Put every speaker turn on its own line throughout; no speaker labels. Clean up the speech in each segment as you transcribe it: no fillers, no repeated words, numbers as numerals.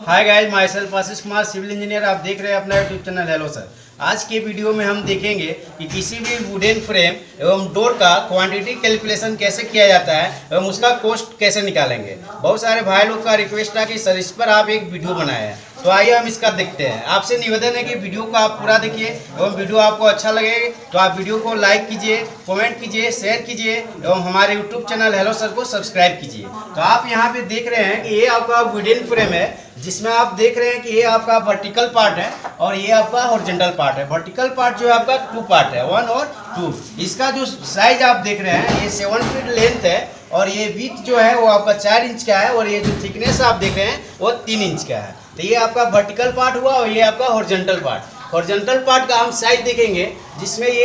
हाय guys, myself Ashish Kumar, civil engineer. आप देख रहे हैं अपना यूट्यूब चैनल हेलो सर। आज के वीडियो में हम देखेंगे कि किसी भी वुडन फ्रेम एवं डोर का क्वांटिटी कैलकुलेशन कैसे किया जाता है एवं उसका कॉस्ट कैसे निकालेंगे। बहुत सारे भाई लोग का रिक्वेस्ट था कि सर इस पर आप एक वीडियो बनाए हैं, तो आइए हम इसका देखते हैं। आपसे निवेदन है कि वीडियो को आप पूरा देखिए एवं वीडियो आपको अच्छा लगे तो आप वीडियो को लाइक कीजिए, कमेंट कीजिए, शेयर कीजिए एवं हमारे यूट्यूब चैनल हेलो सर को सब्सक्राइब कीजिए। तो आप यहाँ पे देख रहे हैं कि ये आपका वुडन फ्रेम है, जिसमें आप देख रहे हैं कि ये आपका वर्टिकल पार्ट है और ये आपका हॉरिजॉन्टल पार्ट है। वर्टिकल पार्ट जो है आपका 2 पार्ट है, 1 और 2। इसका जो साइज आप देख रहे हैं ये 7 फीट लेंथ है और ये विड्थ जो है वो आपका 4 इंच का है और ये जो थिकनेस आप देख रहे हैं वो 3 इंच का है। तो ये आपका वर्टिकल पार्ट हुआ और ये आपका हॉरिजॉन्टल पार्ट। हॉरिजॉन्टल पार्ट का हम साइज देखेंगे, जिसमें ये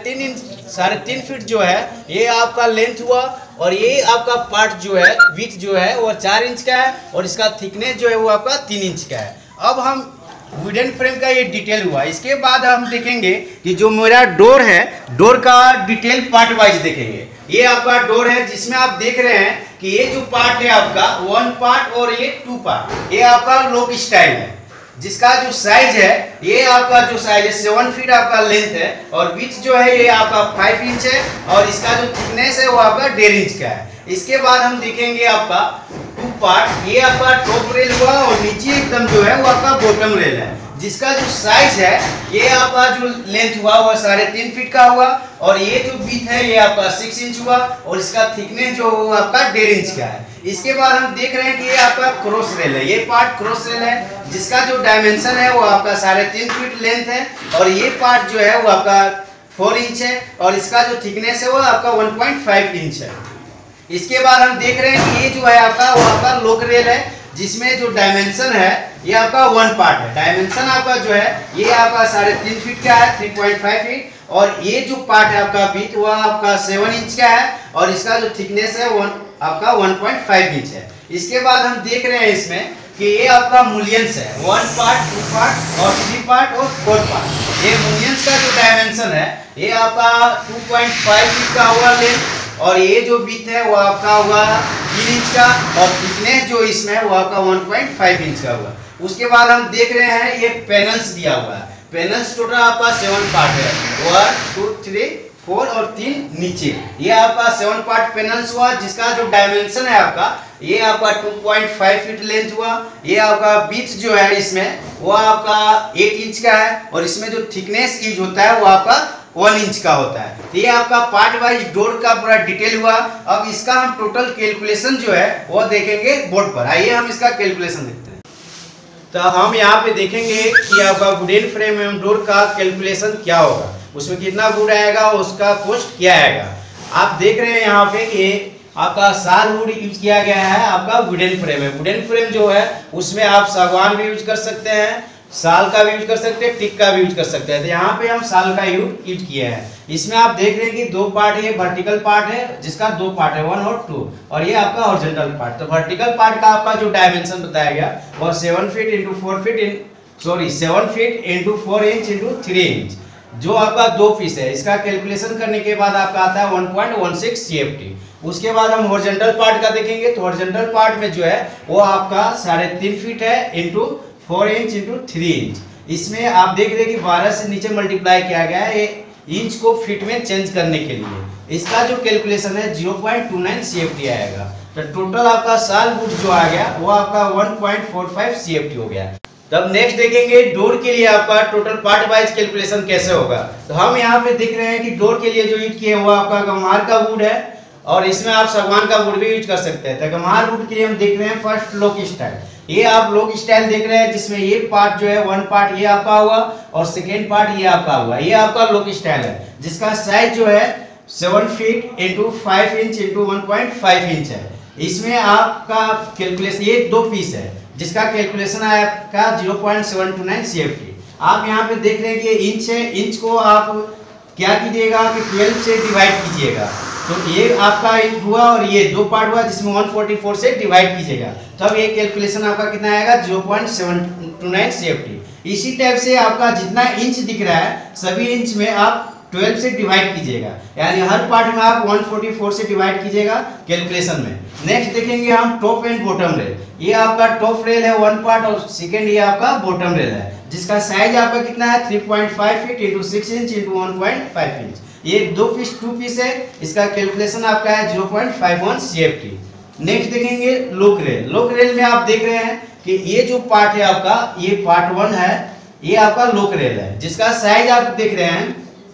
3.5 फीट जो है ये आपका लेंथ हुआ और ये आपका पार्ट जो है विड्थ जो है वो 4 इंच का है और इसका थिकनेस जो है वो आपका 3 इंच का है। अब हम वुडन फ्रेम का ये डिटेल हुआ। इसके बाद हम देखेंगे कि जो मेरा डोर है, डोर का डिटेल पार्ट वाइज देखेंगे। ये आपका डोर है, जिसमें आप देख रहे हैं कि ये जो पार्ट है आपका 1 पार्ट और ये 2 पार्ट, ये आपका लोक स्टाइल है, जिसका जो साइज है ये आपका जो साइज है 7 फीट आपका लेंथ है और विड्थ जो है ये आपका 5 इंच है और इसका जो थिकनेस है वो आपका 1.5 इंच का है। इसके बाद हम देखेंगे आपका 2 पार्ट, ये आपका टॉप रेल हुआ और नीचे एकदम जो है वो आपका बॉटम रेल है, जिसका जो साइज है ये आपका जो लेंथ हुआ वो 3.5 फीट का हुआ और ये जो विड्थ है ये आपका 6 इंच हुआ और इसका थिकनेस जो वो आपका 1.5 इंच का है। इसके बाद हम देख रहे हैं कि ये आपका क्रॉस रेल है, ये पार्ट क्रॉस रेल है, जिसका जो डायमेंशन है वो आपका 3.5 फीट लेंथ है और ये पार्ट जो है वो आपका 4 इंच है और इसका जो थिकनेस है वो आपका 1.5 इंच है। इसके बाद हम देख रहे हैं कि ये जो है आपका वो आपका लोक रेल है, जिसमें जो डायमेंशन है ये आपका 1 पार्ट है। डायमेंशन आपका जो है ये आपका 3.5 फीट का है, 3.5 फीट, और ये जो पार्ट है आपका विड्थ वो आपका 7 इंच का है और इसका जो थिकनेस है आपका 1.5 इंच है। इसके बाद हम देख रहे हैं इसमें कि ये आपका मूलियंस है, 1 पार्ट, 2 पार्ट और 3 पार्ट और 4 पार्ट। ये मूलियंस का जो डायमेंशन है ये आपका 2.5 फीट का हुआ लेंथ और ये जो विड्थ है वो आपका हुआ 3 इंच का और थिकनेस जो इसमें है वो आपका 1.5 इंच का हुआ। उसके बाद हम देख रहे हैं ये पैनल्स दिया हुआ है। पैनल्स टोटल आपका 7 पार्ट है, 1 2 3 4 और 3 नीचे। ये आपका 7 पार्ट पैनल्स हुआ, जिसका जो डायमेंशन है आपका ये आपका 2.5 फीट लेंथ हुआ। ये आपका विड्थ जो है इसमें वो आपका 8 इंच का है और इसमें जो थिकनेस यूज होता है वो आपका 1 इंच का होता है। तो ये आपका पार्ट वाइज डोर का पूरा डिटेल हुआ। अब इसका हम टोटल कैलकुलेशन जो है वो देखेंगे बोर्ड पर। आइए हम इसका कैलकुलेशन देखते हैं। तो हम यहाँ पे देखेंगे कि आपका वुडन फ्रेम एवं डोर का कैलकुलेशन क्या होगा, उसमें कितना वुड आएगा, उसका कॉस्ट क्या आएगा। आप देख रहे हैं यहाँ पे कि आपका साल वुड यूज किया गया है, आपका वुडन फ्रेम है। वुडन फ्रेम जो है उसमें आप सागवान भी यूज कर सकते हैं, साल का भी यूज कर सकते हैं, टिक का भी यूज कर सकते हैं। तो यहाँ पे हम साल का यूज किया है। इसमें आप देख रहे हैं कि 2 पार्ट, ये वर्टिकल पार्ट है जिसका 2 पार्ट है, 1 और 2, और ये आपका हॉरिजॉन्टल पार्ट। तो वर्टिकल पार्ट का आपका जो डायमेंशन बताया गया वो 7 feet into 4 feet 7 feet into 4 inch into 3 inch, जो आपका 2 पीस है। इसका कैलकुलेशन करने के बाद आपका आता है 1.16 CFT। उसके बाद हम हॉरिजॉन्टल पार्ट का देखेंगे। तो हॉरिजॉन्टल पार्ट में जो है वो आपका 3.5 फीट है इंटू 4 इंच इंटू 3 इंच। इसमें आप देख रहे हैं कि 12 से नीचे मल्टीप्लाई किया गया है इंच को फीट में चेंज करने के लिए। इसका जो कैलकुलेशन है 0.29 CFT आएगा। तो टोटल आपका साल वुड जो आ गया वो आपका 1.45 CFT हो गया। तब नेक्स्ट देखेंगे डोर के लिए आपका टोटल पार्ट वाइज कैलकुलेशन कैसे होगा। तो हम यहाँ पे देख रहे हैं कि डोर के लिए जो यूज किए वो आपका गम्हार का वुड है और इसमें आप सागवान का वुड भी यूज कर सकते हैं। तो गम्हार वुड के लिए हम देख रहे हैं फर्स्ट लोक स्टाइल। ये आप लोक स्टाइल देख रहे हैं, जिसमें ये पार्ट जो है 1 पार्ट ये आपका हुआ और सेकेंड पार्ट ये आपका हुआ। ये आपका लोक स्टाइल है, जिसका साइज जो है 7 feet into 5 inch into 1.5 inch है। इसमें आपका कैलकुलेशन ये 2 पीस है, जिसका कैलकुलेशन है आपका 0.729 CFT। आप यहाँ पे देख रहे हैं कि इंच है, इंच को आप क्या कीजिएगा कि 12 से डिवाइड कीजिएगा। तो ये आपका इंच हुआ और ये 2 पार्ट हुआ, जिसमें 144 से डिवाइड कीजिएगा, तब ये कैलकुलेशन आपका कितना आएगा 0.729 CFT। इसी टाइप से आपका जितना इंच दिख रहा है सभी इंच में आप 12 से डिवाइड कीजिएगा, यानी हर पार्ट में आप 144 से डिवाइड कीजिएगा कैलकुलेशन में। नेक्स्ट देखेंगे हम टॉप एंड बॉटम रेल। ये आपका टॉप रेल है 1 पार्ट और सेकेंड ये आपका बॉटम रेल है, जिसका साइज आपका कितना है 3.5 feet into 6 inch into 1.5 inch. ये 2 पीस है, इसका कैलकुलेशन आपका है 0.51 CFT। नेक्स्ट देखेंगे लोक रेल। लोक रेल में आप देख रहे हैं कि ये जो पार्ट है आपका, ये पार्ट 1 है, ये आपका लोक रेल है, जिसका साइज आप देख रहे हैं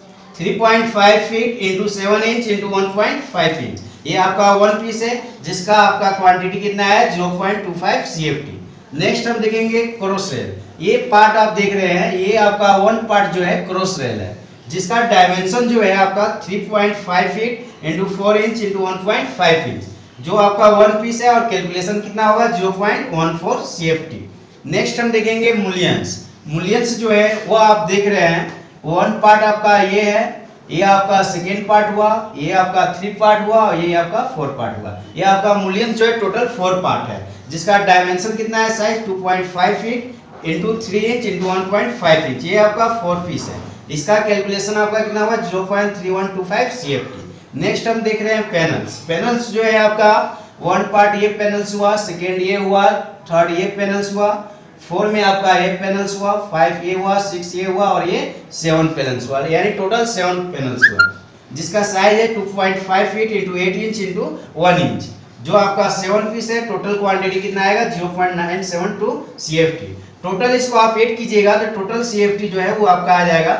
3.5 feet into 7 inch into 1.5 inch. ये आपका 1 पीस है, जिसका आपका क्वांटिटी कितना है 0.25 CFT। नेक्स्ट हम देखेंगे क्रॉस रेल। ये पार्ट आप देख रहे हैं, ये आपका 1 पार्ट जो है क्रॉस रेल है, जिसका डायमेंशन जो है आपका 3.5 feet into 4 inch into 1.5 inch, जो आपका 1 पीस है और कैलकुलेशन कितना होगा 0.14 CFT। नेक्स्ट हम देखेंगे मूलियंस। मूलियंस जो है वो आप देख रहे हैं 1 पार्ट आपका ये है, ये आपका सेकेंड पार्ट हुआ, ये आपका 3 पार्ट हुआ और ये आपका 4 पार्ट हुआ। ये आपका मूलियंस जो है टोटल 4 पार्ट है, जिसका डायमेंशन कितना है size 2.5 feet into 3 inch into 1.5 inch. ये आपका 4 पीस है, इसका कैलकुलेशन आपका कितना हुआ 0.3125 CFT। नेक्स्ट हम देख रहे हैं पैनल्स। पैनल्स जो है आपका 1 पार्ट ये पैनल्स हुआ, सेकेंड ये हुआ, थर्ड ये पैनल्स हुआ, 4 में आपका ये पैनल्स हुआ, 5 ये हुआ, 6 ये हुआ और ये 7 पैनल्स हुआ, यानी टोटल 7 पैनल्स हुआ, जिसका साइज है 2.5 feet into 8 inch into 1 inch. जो आपका 7 पीस है, टोटल क्वांटिटी कितना आएगा 0.972 CFT। टोटल इसको आप ऐड कीजिएगा तो टोटल CFT जो है वो आपका आ जाएगा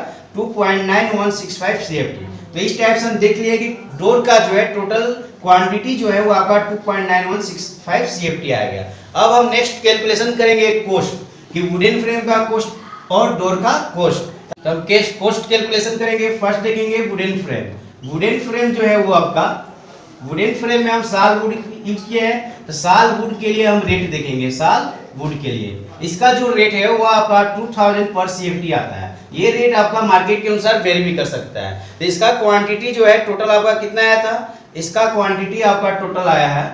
2.9165 CFT। तो इस टाइप से हम देख लिए कि डोर का जो है टोटल क्वांटिटी जो है वो आपका 2.9165 CFT आ गया। अब हम नेक्स्ट कैलकुलेशन करेंगे कॉस्ट, कि वुडन फ्रेम का कॉस्ट और डोर का कॉस्ट। तब कॉस्ट कैलकुलेशन करेंगे। फर्स्ट देखेंगे वुडन फ्रेम। वुडन फ्रेम जो है वो आपका, वुडन फ्रेम में हम साल वुड यूज किए हैं, तो साल वुड के लिए हम रेट देखेंगे। साल वुड के लिए इसका जो रेट है वो आपका 2000 पर CFT आता है। ये रेट आपका मार्केट के अनुसार वेरी भी कर सकता है। तो इसका क्वांटिटी जो है टोटल आपका कितना आया था, इसका क्वांटिटी आपका टोटल आया है,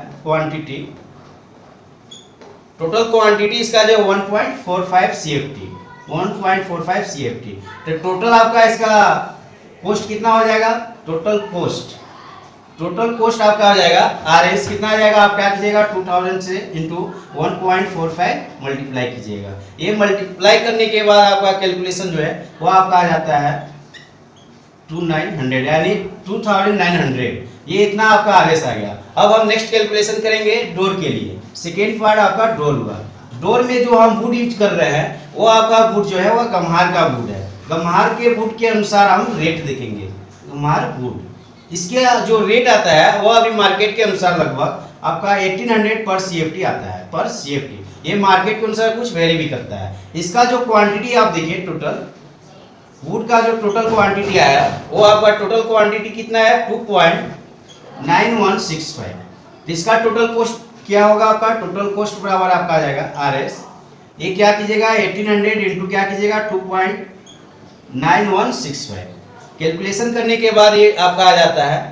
टोटल क्वांटिटी इसका जो 1.45 CFT, 1.45 CFT। तो टोटल आपका इसका कॉस्ट कितना हो जाएगा, टोटल कॉस्ट आपका आ जाएगा RS कितना आ जाएगा, आप क्या कीजिएगा 2000 से इंटू 1.45 मल्टीप्लाई कीजिएगा। ये मल्टीप्लाई करने के बाद आपका कैलकुलेशन जो है वो आपका आ जाता है 2900, यानी 2900। ये इतना आपका RS आ गया। अब हम नेक्स्ट कैलकुलेशन करेंगे डोर के लिए। सेकेंड पार्ट आपका डोर हुआ। डोर में जो हम वुड यूज कर रहे हैं वो आपका वुड जो है वो गम्हार का वुड है। गम्हार के वुड के अनुसार हम रेट देखेंगे। गम्हार वुड, इसके जो रेट आता है वो अभी मार्केट के अनुसार लगभग आपका 1800 पर CFT आता है, पर CFT। ये मार्केट के अनुसार कुछ वेरी भी करता है। इसका जो क्वांटिटी आप देखिए, टोटल वुड का जो टोटल क्वांटिटी आया वो आपका टोटल क्वांटिटी कितना है 2.9165। इसका टोटल कॉस्ट क्या होगा, आपका टोटल कॉस्ट बराबर आपका आ जाएगा RS। ये क्या कीजिएगा 1800 इंटू क्या कीजिएगा 2.9165। कैलकुलेशन करने के बाद ये आपका आ जाता है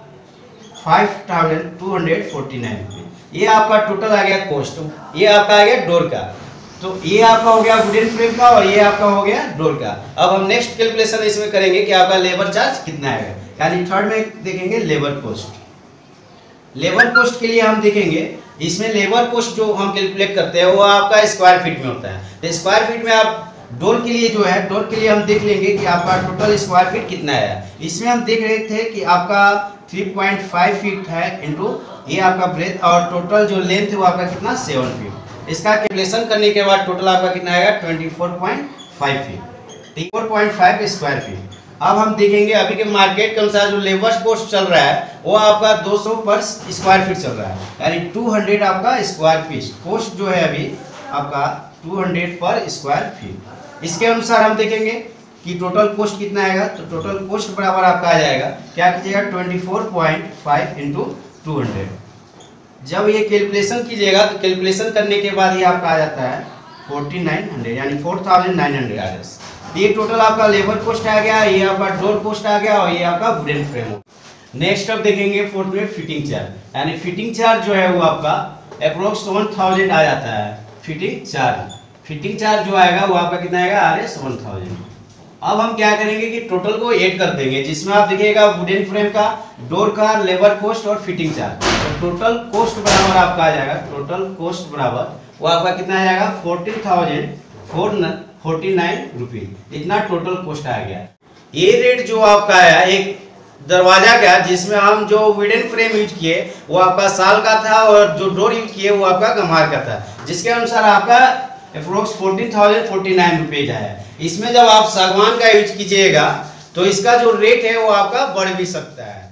5249 रुपये। ये आपका टोटल आ गया कॉस्ट। ये आपका आ गया डोर का। तो ये आपका हो गया वुडन फ्रेम का और ये आपका हो गया डोर का। अब हम नेक्स्ट कैलकुलेशन इसमें करेंगे कि आपका लेबर चार्ज कितना है, यानी थर्ड में देखेंगे लेबर कॉस्ट। लेबर कॉस्ट के लिए हम देखेंगे, इसमें लेबर कॉस्ट जो हम कैलकुलेट करते हैं वो आपका स्क्वायर फीट में होता है। तो स्क्वायर फीट में आप डोर के लिए जो है, डोर के लिए हम देख लेंगे कि आपका टोटल स्क्वायर फीट कितना है। इसमें हम देख रहे थे कि आपका 3.5 फीट है इंटू ये आपका ब्रेथ, और टोटल जो लेंथ है वो आपका कितना 7 फीट। इसका कैलकुलेशन करने के बाद टोटल आपका कितना आएगा 24.5 फीट, 4.5 स्क्वायर फीट। अब हम देखेंगे अभी के मार्केट के अनुसार जो लेबर कॉस्ट चल रहा है वो आपका 200 पर स्क्वायर फीट चल रहा है, यानी 200 आपका स्क्वायर फीट कॉस्ट जो है अभी आपका 200 पर स्क्वायर फीट। इसके अनुसार हम देखेंगे कि टोटल कॉस्ट कितना आएगा। तो टोटल कॉस्ट बराबर आपका आ जाएगा, क्या कीजिएगा 24.5 इंटू 200। जब ये कैलकुलेशन कीजिएगा तो कैलकुलेशन करने के बाद ये आपका आ जाता है 4900, यानी 4900 RS। ये टोटल आपका लेबर कॉस्ट आ गया, ये आपका डोर कॉस्ट आ गया और ये आपका वुडन फ्रेम हो। नेक्स्ट अब देखेंगे फोर्थ में फिटिंग चार्ज, यानी फिटिंग चार्ज जो है वो आपका अप्रोक्स 1000 आ जाता है। फिटिंग चार्ज जो आएगा वो आपका कितना आएगा RS 1000। अब हम क्या करेंगे कि टोटल को ऐड कर देंगे, जिसमें आप देखिएगा वुडन फ्रेम का, डोर का, लेबर कॉस्ट और फिटिंग चार्ज। तो टोटल कॉस्ट बराबर आपका आ जाएगा, टोटल कॉस्ट बराबर वो आपका कितना आ जाएगा 14,449 रुपीज, इतना टोटल कॉस्ट आ गया। ये रेट जो आपका आया एक दरवाजा का, जिसमें हम जो वुडन फ्रेम यूज किए वो आपका साल का था और जो डोर यूज किए वो आपका गंवार का था, जिसके अनुसार आपका अप्रोक्स 14,049 रुपीज आया। इसमें जब आप सागवान का यूज कीजिएगा तो इसका जो रेट है वो आपका बढ़ भी सकता है।